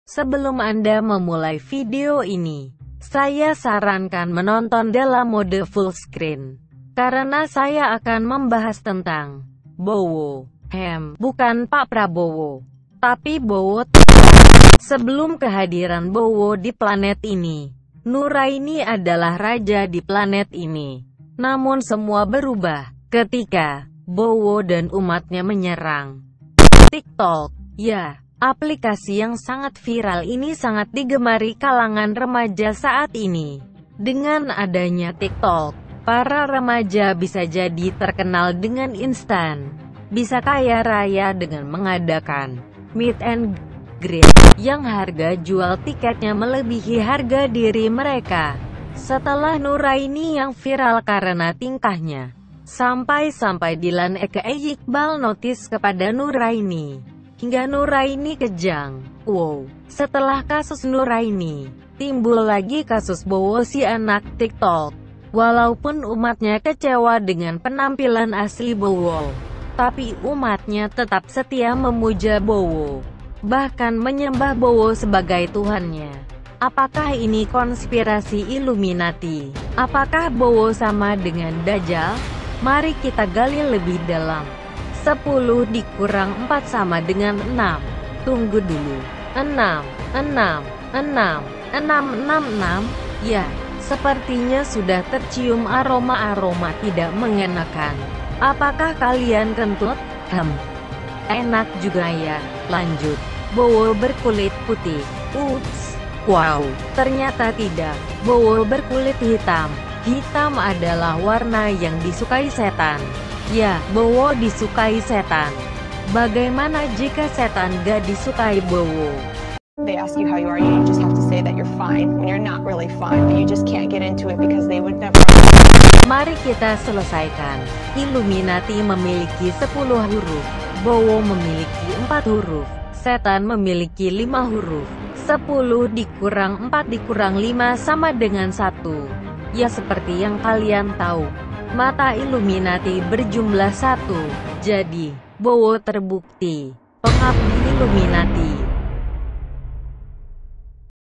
Sebelum Anda memulai video ini, saya sarankan menonton dalam mode full screen, karena saya akan membahas tentang Bowo. Bukan Pak Prabowo, tapi Bowo. Sebelum kehadiran Bowo di planet ini, Nuraini adalah raja di planet ini. Namun semua berubah ketika Bowo dan umatnya menyerang TikTok. Ya, aplikasi yang sangat viral ini sangat digemari kalangan remaja saat ini. Dengan adanya TikTok, para remaja bisa jadi terkenal dengan instan, bisa kaya raya dengan mengadakan meet and greet yang harga jual tiketnya melebihi harga diri mereka. Setelah Nuraini yang viral karena tingkahnya, sampai-sampai Dilan Eka Iqbal notice kepada Nuraini, hingga Nuraini kejang. Wow, setelah kasus Nuraini, timbul lagi kasus Bowo si anak TikTok. Walaupun umatnya kecewa dengan penampilan asli Bowo, tapi umatnya tetap setia memuja Bowo, bahkan menyembah Bowo sebagai Tuhannya. Apakah ini konspirasi Illuminati? Apakah Bowo sama dengan Dajjal? Mari kita gali lebih dalam. 10 dikurang 4 sama dengan 6. Tunggu dulu. 6. Ya, sepertinya sudah tercium aroma-aroma tidak mengenakan. Apakah kalian kentut? Enak juga ya. Lanjut. Bowo berkulit putih. Ups. Wow, ternyata tidak. Bowo berkulit hitam. Hitam adalah warna yang disukai setan. Ya, Bowo disukai setan. Bagaimana jika setan gak disukai Bowo? They ask you how you are, you just have to say that you're fine when you're not really fine, but you just can't get into it because they would never. Mari kita selesaikan. Illuminati memiliki 10 huruf. Bowo memiliki 4 huruf. Setan memiliki 5 huruf. 10 dikurang 4 dikurang 5 sama dengan 1. Ya, seperti yang kalian tahu, mata Illuminati berjumlah 1. Jadi, Bowo terbukti pengabdi Illuminati.